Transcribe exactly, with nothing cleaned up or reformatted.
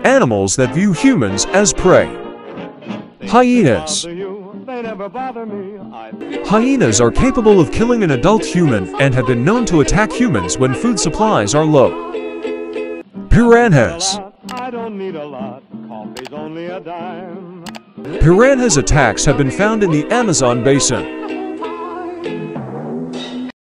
Animals that view humans as prey. Hyenas. Hyenas are capable of killing an adult human and have been known to attack humans when food supplies are low. Piranhas. Piranhas attacks have been found in the Amazon basin.